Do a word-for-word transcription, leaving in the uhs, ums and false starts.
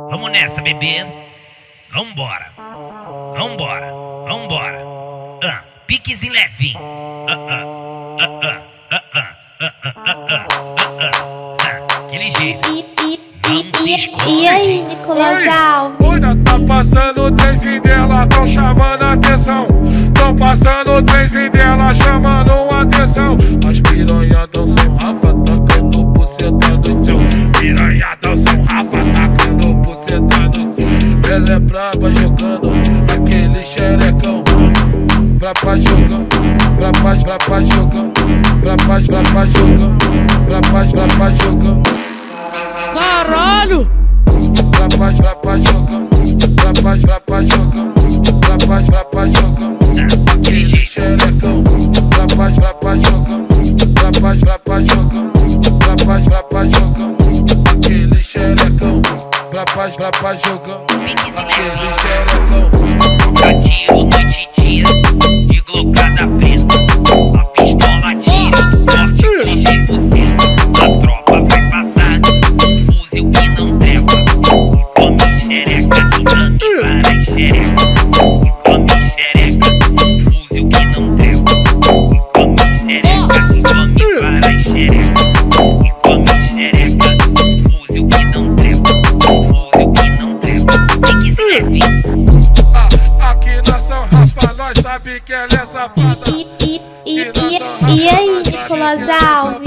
Vamos nessa, bebê. Vambora. Vambora. Vambora. Ah, piques e levinho. Ah, ah, ah, ah, ah, ah, ah, ah, ah, ah, ah. Aquele jeito. Não se esconde. E aí, Nicolas Alves? Cuida, tá passando o trenzinho dela, tão chamando a atenção. Tão passando o trenzinho dela, chamando a atenção. As piranha dançam Rafa, tacando buceta no chão. Piranha dançam Rafa, tacando buceta no chão. Ela é braba jogando aquele xerecão. Braba jogando, braba, braba jogando, braba, braba jogando, braba, braba jogando. Caralho! Braba, braba jogando, braba, braba jogando, braba, braba jogando. Aquele xerecão. Braba, braba jogando, braba, braba jogando, braba, braba jogando. Aquele xerecão. Braba, braba jogando, aquele xerecão. Atiro noite e dia, de glocada preta. A pistola tira do norte, aquele cem por cento. A tropa vai passar, um fuzil que não treva. E come xereca, dando para xereca. E come xereca, um fuzil que não treva. E come xereca, e come para xereca. E come xereca, um fuzil que não treva. Um fuzil que não treva. Piques e levinho. Aqui na São Rafa nós sabe que ela é safada. E, e, e, e, e aí, Nicolas Alves?